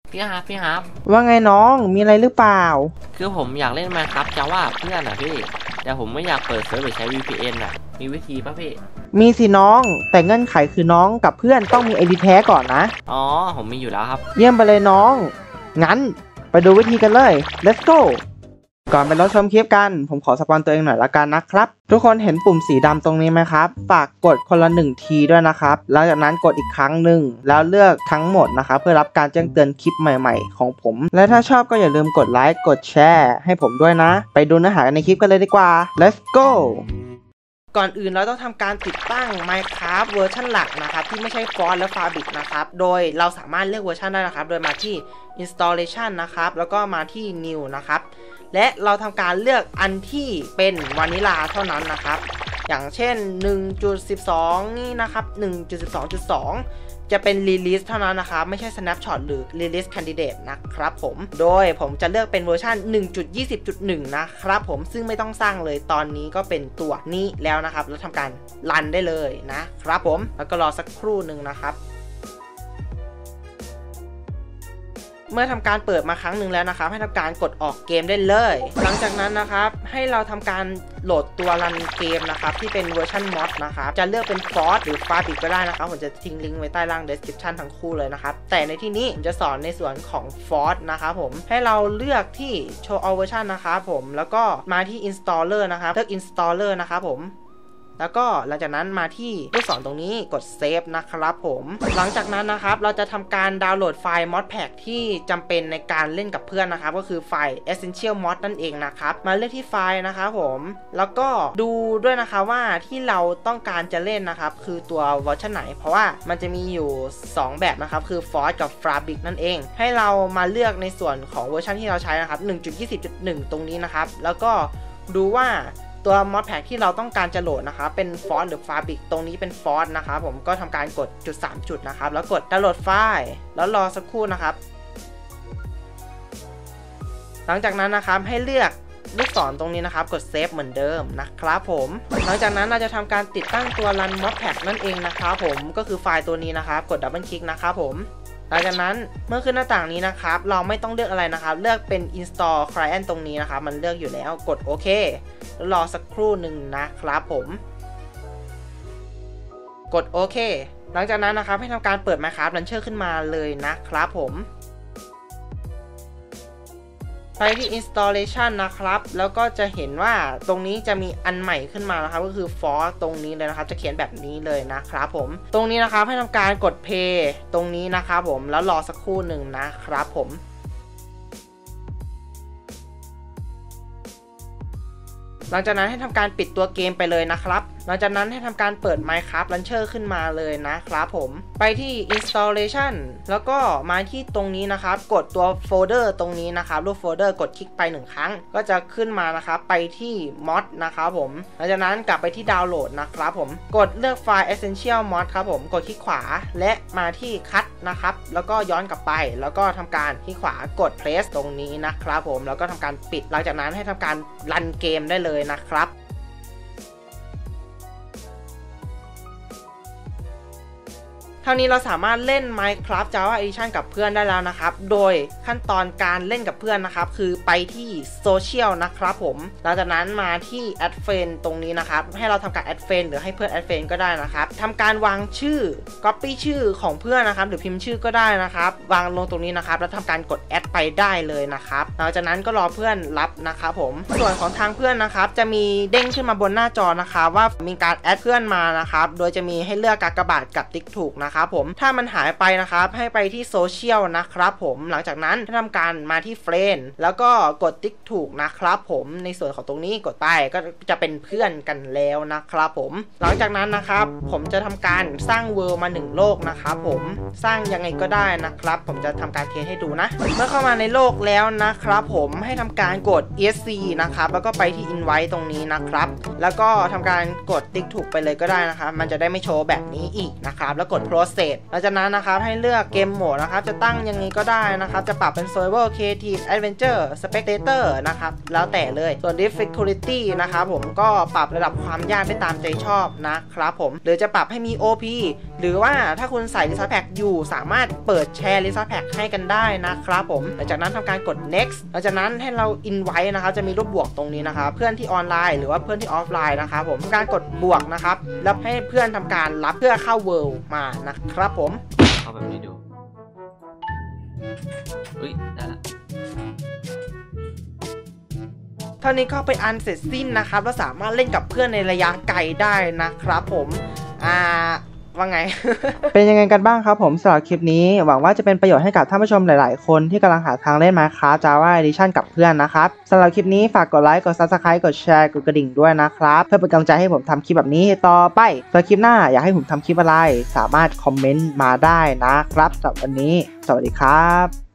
พี่ครับว่าไงน้องมีอะไรหรือเปล่าคือผมอยากเล่น Minecraft Java เพื่อนอ่ะพี่แต่ผมไม่อยากเปิดเซิร์ฟหรือใช้ VPN อ่ะมีวิธีป่ะพี่มีสิน้องแต่เงื่อนไขคือน้องกับเพื่อนต้องมี ID แท้ก่อนนะอ๋อผมมีอยู่แล้วครับเยี่ยมไปเลยน้องงั้นไปดูวิธีกันเลย let's go ก่อนไปรับชมคลิปกันผมขอสปอนตัวเองหน่อยละกันนะครับทุกคนเห็นปุ่มสีดำตรงนี้ไหมครับฝากกดคนละ1ทีด้วยนะครับแล้วจากนั้นกดอีกครั้งหนึ่งแล้วเลือกทั้งหมดนะครับเพื่อรับการแจ้งเตือนคลิปใหม่ๆของผมและถ้าชอบก็อย่าลืมกดไลค์กดแชร์ให้ผมด้วยนะไปดูเนื้อหากันในคลิปกันเลยดีกว่า let's go ก่อนอื่นเราต้องทำการติดตั้ง Minecraft เวอร์ชันหลักนะครับที่ไม่ใช่ Forge และ Fabric นะครับโดยเราสามารถเลือกเวอร์ชันได้นะครับโดยมาที่ installation นะครับแล้วก็มาที่ new นะครับและเราทำการเลือกอันที่เป็นวานิลาเท่านั้นนะครับอย่างเช่น 1.12 นี่นะครับ 1.12.2 จะเป็น release เท่านั้นนะครับไม่ใช่ snapshot หรือ release candidate นะครับผมโดยผมจะเลือกเป็นเวอร์ชัน 1.20.1 นะครับผมซึ่งไม่ต้องสร้างเลยตอนนี้ก็เป็นตัวนี้แล้วนะครับแล้วทำการรันได้เลยนะครับผมแล้วก็รอสักครู่หนึ่งนะครับเมื่อทำการเปิดมาครั้งหนึ่งแล้วนะครับให้ทำการกดออกเกมได้เลยหลังจากนั้นนะครับให้เราทำการโหลดตัวรันเกมนะครับที่เป็นเวอร์ชันมอดนะครับจะเลือกเป็น Forge หรือ Fabric ก็ได้นะครับผมจะทิ้งลิงก์ไว้ใต้ล่าง description ทั้งคู่เลยนะครับแต่ในที่นี้ผมจะสอนในส่วนของ Forge นะครับผมให้เราเลือกที่ Show All Version นะครับผมแล้วก็มาที่ Installer นะครับเลือก Installer นะครับผมแล้วก็หลังจากนั้นมาที่ลูกศรตรงนี้กดเซฟนะครับผมหลังจากนั้นนะครับเราจะทำการดาวน์โหลดไฟล์ mod pack ที่จำเป็นในการเล่นกับเพื่อนนะครับก็คือไฟล์ essential mod นั่นเองนะครับมาเลือกที่ไฟล์นะครับผมแล้วก็ดูด้วยนะคะว่าที่เราต้องการจะเล่นนะครับคือตัวเวอร์ชันไหนเพราะว่ามันจะมีอยู่2แบบนะครับคือ Forge กับ Fabric นั่นเองให้เรามาเลือกในส่วนของเวอร์ชันที่เราใช้นะครับ 1.20.1 ตรงนี้นะครับแล้วก็ดูว่าตัว mod pack ที่เราต้องการจะโหลดนะครับเป็น Forge หรือ Fabric ตรงนี้เป็น Forge นะครับผมก็ทำการกดจุด3จุดนะครับแล้วกดดาวน์โหลดไฟล์แล้วรอสักครู่นะครับหลังจากนั้นนะครับให้เลือกลูกศรตรงนี้นะครับกดเซฟเหมือนเดิมนะครับผมหลังจากนั้นเราจะทำการติดตั้งตัว run mod pack นั่นเองนะครับผมก็คือไฟล์ตัวนี้นะครับกดดับเบิลคลิกนะครับผมหลังจากนั้นเมื่อขึ้นหน้าต่างนี้นะครับเราไม่ต้องเลือกอะไรนะครับเลือกเป็น install client ตรงนี้นะครับมันเลือกอยู่แล้วกดโอเคแล้วรอสักครู่หนึ่งนะครับผมกดโอเคหลังจากนั้นนะครับให้ทำการเปิด Minecraft Launcher ขึ้นมาเลยนะครับผมไปที่ installation นะครับแล้วก็จะเห็นว่าตรงนี้จะมีอันใหม่ขึ้นมานะครับก็คือ Forge ตรงนี้เลยนะครับจะเขียนแบบนี้เลยนะครับผมตรงนี้นะครับให้ทำการกด play ตรงนี้นะครับผมแล้วรอสักครู่หนึ่งนะครับผมหลังจากนั้นให้ทำการปิดตัวเกมไปเลยนะครับหลังจากนั้นให้ทำการเปิด Minecraft Launcher ขึ้นมาเลยนะครับผมไปที่ installation แล้วก็มาที่ตรงนี้นะครับกดตัวโฟลเดอร์ตรงนี้นะครับรูปโฟลเดอร์กดคลิกไป1ครั้งก็จะขึ้นมานะครับไปที่ mod นะครับผมหลังจากนั้นกลับไปที่ดาวน์โหลดนะครับผมกดเลือกไฟล์ essential mod ครับผมกดคลิกขวาและมาที่ cut นะครับแล้วก็ย้อนกลับไปแล้วก็ทำการคลิกขวากด place ตรงนี้นะครับผมแล้วก็ทำการปิดหลังจากนั้นให้ทำการรันเกมได้เลยนะครับเท่านี้เราสามารถเล่น Minecraft Java Edition กับเพื่อนได้แล้วนะครับโดยขั้นตอนการเล่นกับเพื่อนนะครับคือไปที่โซเชียลนะครับผมหลังจากนั้นมาที่ Add Friend ตรงนี้นะครับให้เราทำการ Add Friend หรือให้เพื่อน Add Friend ก็ได้นะครับทำการวางชื่อ Copy ชื่อของเพื่อนนะครับหรือพิมพ์ชื่อก็ได้นะครับวางลงตรงนี้นะครับแล้วทำการกด Add ไปได้เลยนะครับหลังจากนั้นก็รอเพื่อนรับนะครับผมส่วนของทางเพื่อนนะครับจะมีเด้งขึ้นมาบนหน้าจอนะครับว่ามีการ Add เพื่อนมานะครับโดยจะมีให้เลือกกากบาทกับติ๊กถูกนะครับผมถ้ามันหายไปนะครับให้ไปที่โซเชียลนะครับผมหลังจากนั้นให้ทำการมาที่เฟรนด์แล้วก็กดติ๊กถูกนะครับผมในส่วนของตรงนี้กดไปก็จะเป็นเพื่อนกันแล้วนะครับผมหลังจากนั้นนะครับผมจะทำการสร้างเวิลด์มา1โลกนะครับผมสร้างยังไงก็ได้นะครับผมจะทำการเทสให้ดูนะเมื่อเข้ามาในโลกแล้วนะครับผมให้ทำการกด ESC นะครับแล้วก็ไปที่ Invite ตรงนี้นะครับแล้วก็ทำการกดติ๊กถูกไปเลยก็ได้นะครับมันจะได้ไม่โชว์แบบนี้อีกนะครับแล้วกด Proceed process หลังจากนั้นนะครับให้เลือกเกมโหมดนะครับจะตั้งยังไงก็ได้นะครับจะปรับเป็น survival creative adventure spectator นะครับแล้วแต่เลยส่วน difficulty นะครับผมก็ปรับระดับความยากได้ตามใจชอบนะครับผมหรือจะปรับให้มี OP หรือว่าถ้าคุณใส่ resource pack อยู่สามารถเปิดแชร์ resource pack ให้กันได้นะครับผมหลังจากนั้นทำการกด next หลังจากนั้นให้เรา invite นะครับจะมีรูปบวกตรงนี้นะครับเพื่อนที่ออนไลน์หรือว่าเพื่อนที่ออฟไลน์นะครับผมการกดบวกนะครับแล้วให้เพื่อนทำการรับเพื่อเข้า world มานะครับผมเอาแบบนี้ดูอุ้ยได้ละเท่านี้ก็เป็นอันเสร็จสิ้นนะครับแล้วสามารถเล่นกับเพื่อนในระยะไกลได้นะครับผมว่าไง เป็นยังไงกันบ้างครับผมสำหรับคลิปนี้หวังว่าจะเป็นประโยชน์ให้กับท่านผู้ชมหลายๆคนที่กำลังหาทางเล่น Minecraft Java Edition กับเพื่อนนะครับสำหรับคลิปนี้ฝากกดไลค์กด Subscribe กดแชร์กดกระดิ่งด้วยนะครับเพื่อเป็นกำลังใจให้ผมทำคลิปแบบนี้ต่อไปสำหรับคลิปหน้าอยากให้ผมทำคลิปอะไรสามารถคอมเมนต์มาได้นะครับสำหรับวันนี้สวัสดีครับ